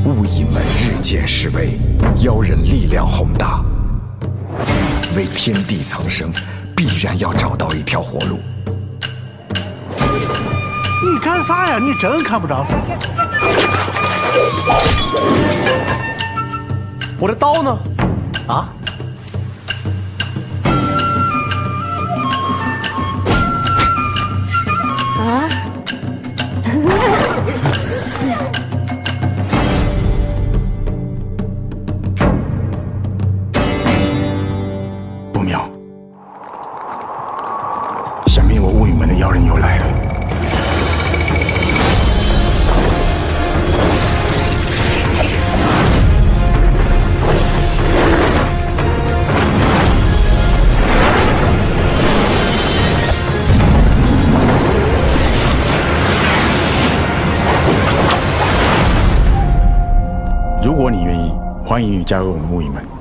雾隐们日渐式微，妖人力量宏大，为天地苍生，必然要找到一条活路。 你干啥呀？你真看不着是不是？我的刀呢？啊？ 啊？ 不妙，想灭我雾隐门的妖人又来了。 如果你愿意，欢迎你加入我们雾隐门。